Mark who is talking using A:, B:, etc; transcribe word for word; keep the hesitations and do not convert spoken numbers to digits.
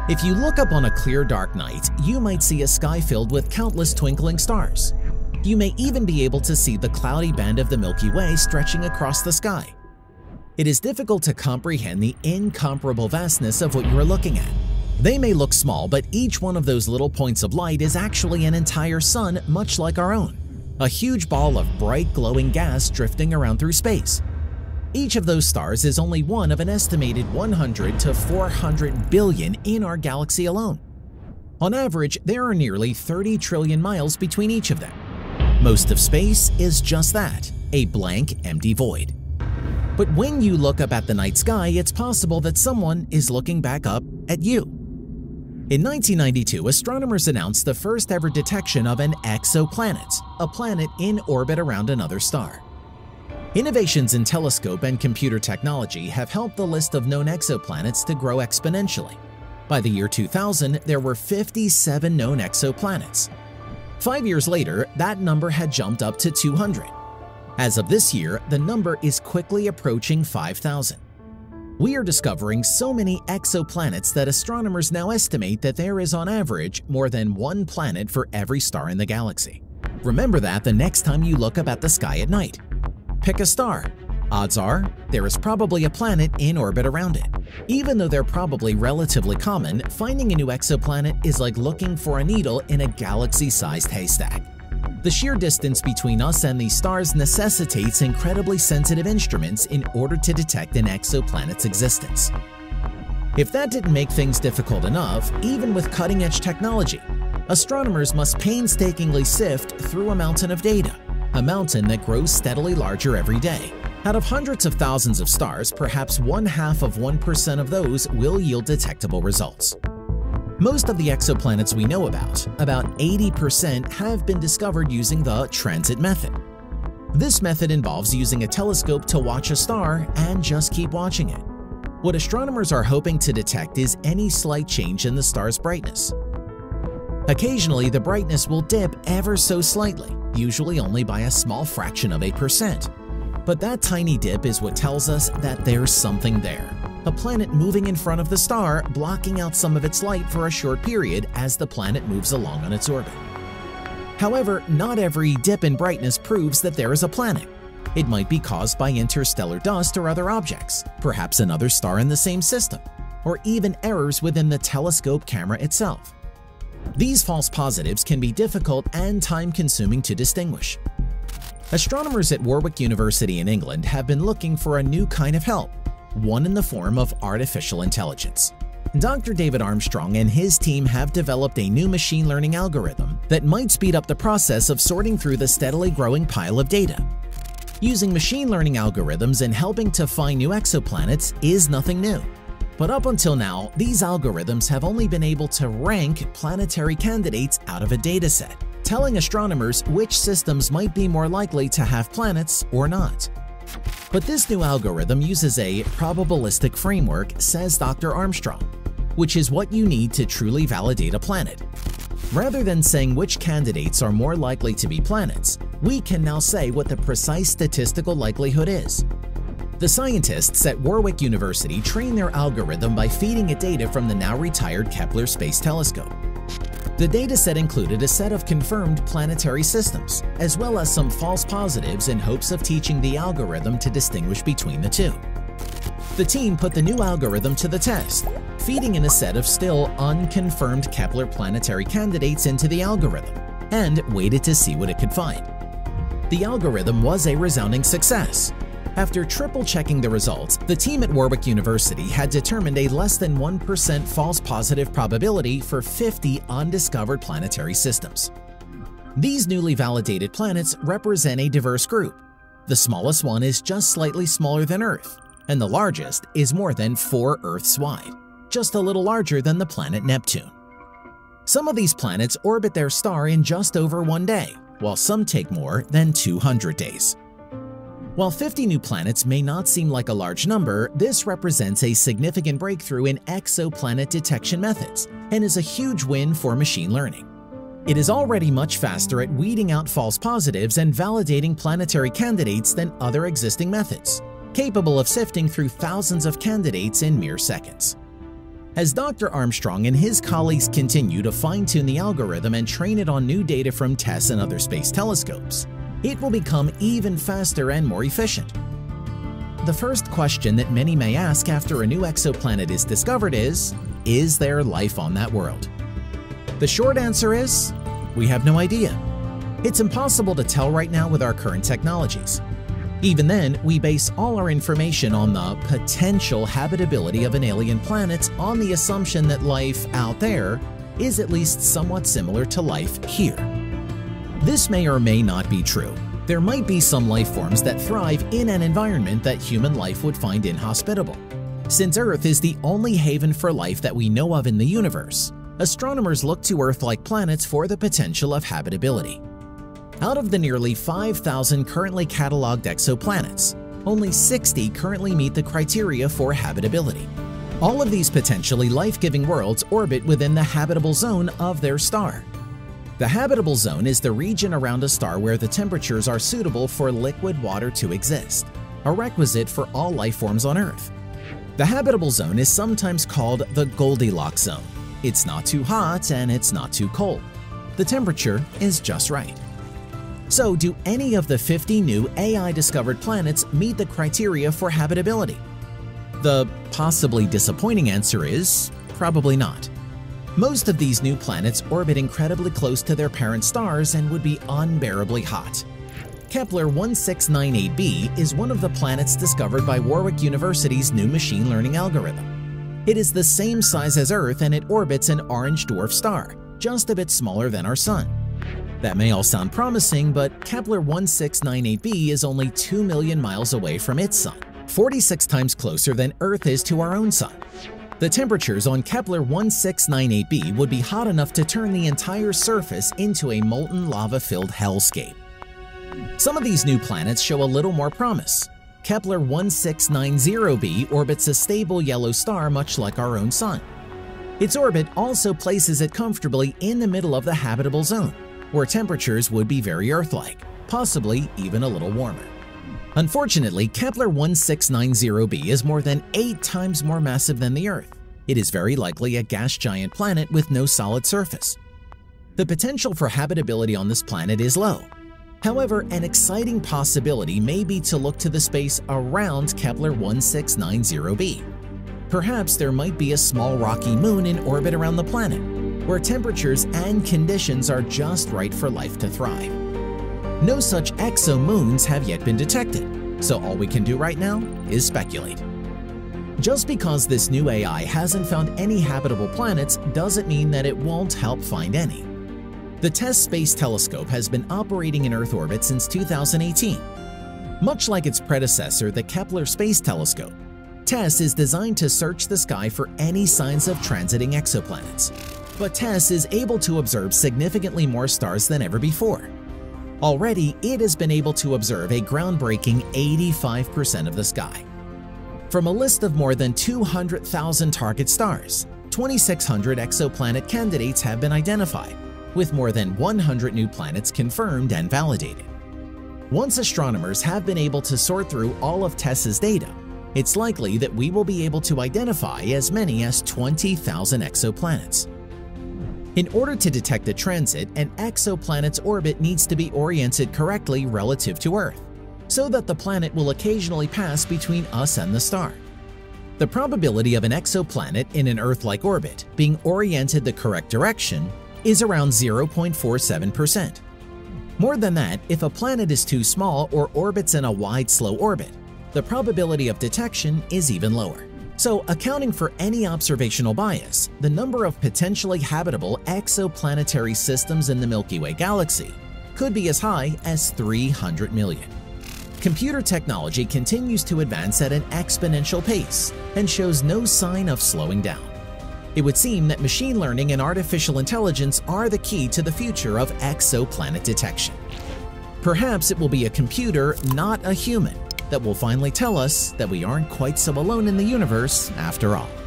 A: If you look up on a clear dark night, you might see a sky filled with countless twinkling stars. You may even be able to see the cloudy band of the Milky Way stretching across the sky. It is difficult to comprehend the incomparable vastness of what you are looking at. They may look small, but each one of those little points of light is actually an entire sun, much like our own. A huge ball of bright glowing gas drifting around through space. Each of those stars is only one of an estimated one hundred to four hundred billion in our galaxy alone. On average, there are nearly thirty trillion miles between each of them. Most of space is just that, a blank, empty void. But when you look up at the night sky, it's possible that someone is looking back up at you. In nineteen ninety-two, astronomers announced the first ever detection of an exoplanet, a planet in orbit around another star. Innovations in telescope and computer technology have helped the list of known exoplanets to grow exponentially. By the year two thousand, there were fifty-seven known exoplanets. Five years later, that number had jumped up to two hundred. As of this year, the number is quickly approaching five thousand. We are discovering so many exoplanets that astronomers now estimate that there is on average more than one planet for every star in the galaxy. Remember that the next time you look up at the sky at night. Pick a star. Odds are, there is probably a planet in orbit around it. Even though they're probably relatively common, finding a new exoplanet is like looking for a needle in a galaxy-sized haystack. The sheer distance between us and these stars necessitates incredibly sensitive instruments in order to detect an exoplanet's existence. If that didn't make things difficult enough, even with cutting-edge technology, astronomers must painstakingly sift through a mountain of data, a mountain that grows steadily larger every day. Out of hundreds of thousands of stars, perhaps one half of one percent of those will yield detectable results. Most of the exoplanets we know about, about eighty percent, have been discovered using the transit method. This method involves using a telescope to watch a star and just keep watching it. What astronomers are hoping to detect is any slight change in the star's brightness. Occasionally, the brightness will dip ever so slightly, usually only by a small fraction of a percent. But that tiny dip is what tells us that there's something there. A planet moving in front of the star, blocking out some of its light for a short period as the planet moves along on its orbit. However, not every dip in brightness proves that there is a planet. It might be caused by interstellar dust or other objects, perhaps another star in the same system, or even errors within the telescope camera itself. These false positives can be difficult and time-consuming to distinguish. Astronomers at Warwick University in England have been looking for a new kind of help, one in the form of artificial intelligence. Doctor David Armstrong and his team have developed a new machine learning algorithm that might speed up the process of sorting through the steadily growing pile of data. Using machine learning algorithms and helping to find new exoplanets is nothing new. But up until now, these algorithms have only been able to rank planetary candidates out of a dataset, telling astronomers which systems might be more likely to have planets or not. But this new algorithm uses a probabilistic framework, says Doctor Armstrong, which is what you need to truly validate a planet. Rather than saying which candidates are more likely to be planets, we can now say what the precise statistical likelihood is. The scientists at Warwick University train their algorithm by feeding it data from the now retired Kepler Space Telescope. The dataset included a set of confirmed planetary systems, as well as some false positives in hopes of teaching the algorithm to distinguish between the two. The team put the new algorithm to the test, feeding in a set of still unconfirmed Kepler planetary candidates into the algorithm, and waited to see what it could find. The algorithm was a resounding success. After triple-checking the results, the team at Warwick University had determined a less than one percent false positive probability for fifty undiscovered planetary systems. These newly validated planets represent a diverse group. The smallest one is just slightly smaller than Earth, and the largest is more than four Earths wide, just a little larger than the planet Neptune. Some of these planets orbit their star in just over one day, while some take more than two hundred days. While fifty new planets may not seem like a large number, this represents a significant breakthrough in exoplanet detection methods and is a huge win for machine learning. It is already much faster at weeding out false positives and validating planetary candidates than other existing methods, capable of sifting through thousands of candidates in mere seconds. As Doctor Armstrong and his colleagues continue to fine-tune the algorithm and train it on new data from TESS and other space telescopes, it will become even faster and more efficient. The first question that many may ask after a new exoplanet is discovered is, is there life on that world? The short answer is, we have no idea. It's impossible to tell right now with our current technologies. Even then, we base all our information on the potential habitability of an alien planet on the assumption that life out there is at least somewhat similar to life here. This may or may not be true. There might be some life forms that thrive in an environment that human life would find inhospitable. Since Earth is the only haven for life that we know of in the universe, astronomers look to Earth-like planets for the potential of habitability. Out of the nearly five thousand currently cataloged exoplanets, only sixty currently meet the criteria for habitability. All of these potentially life-giving worlds orbit within the habitable zone of their star. The habitable zone is the region around a star where the temperatures are suitable for liquid water to exist, a requisite for all life forms on Earth. The habitable zone is sometimes called the Goldilocks zone. It's not too hot and it's not too cold. The temperature is just right. So, do any of the fifty new A I-discovered planets meet the criteria for habitability? The possibly disappointing answer is probably not. Most of these new planets orbit incredibly close to their parent stars and would be unbearably hot. Kepler one six nine eight b is one of the planets discovered by Warwick University's new machine learning algorithm. It is the same size as Earth and it orbits an orange dwarf star, just a bit smaller than our Sun. That may all sound promising, but Kepler one six nine eight b is only two million miles away from its Sun, forty-six times closer than Earth is to our own Sun. The temperatures on Kepler one six nine eight b would be hot enough to turn the entire surface into a molten lava-filled hellscape. Some of these new planets show a little more promise. Kepler one six nine zero b orbits a stable yellow star much like our own Sun. Its orbit also places it comfortably in the middle of the habitable zone, where temperatures would be very Earth-like, possibly even a little warmer. Unfortunately, Kepler one six nine zero b is more than eight times more massive than the Earth. It is very likely a gas giant planet with no solid surface. The potential for habitability on this planet is low. However, an exciting possibility may be to look to the space around Kepler one six nine zero b. Perhaps there might be a small rocky moon in orbit around the planet, where temperatures and conditions are just right for life to thrive. No such exomoons have yet been detected, so all we can do right now is speculate. Just because this new A I hasn't found any habitable planets doesn't mean that it won't help find any. The TESS Space Telescope has been operating in Earth orbit since two thousand eighteen. Much like its predecessor, the Kepler Space Telescope, TESS is designed to search the sky for any signs of transiting exoplanets. But TESS is able to observe significantly more stars than ever before. Already, it has been able to observe a groundbreaking eighty-five percent of the sky. From a list of more than two hundred thousand target stars, twenty-six hundred exoplanet candidates have been identified, with more than one hundred new planets confirmed and validated. Once astronomers have been able to sort through all of TESS's data, it's likely that we will be able to identify as many as twenty thousand exoplanets. In order to detect a transit, an exoplanet's orbit needs to be oriented correctly relative to Earth, so that the planet will occasionally pass between us and the star. The probability of an exoplanet in an Earth-like orbit being oriented the correct direction is around zero point four seven percent. More than that, if a planet is too small or orbits in a wide, slow orbit, the probability of detection is even lower. So, accounting for any observational bias, the number of potentially habitable exoplanetary systems in the Milky Way galaxy could be as high as three hundred million. Computer technology continues to advance at an exponential pace and shows no sign of slowing down. It would seem that machine learning and artificial intelligence are the key to the future of exoplanet detection. Perhaps it will be a computer, not a human, that will finally tell us that we aren't quite so alone in the universe after all.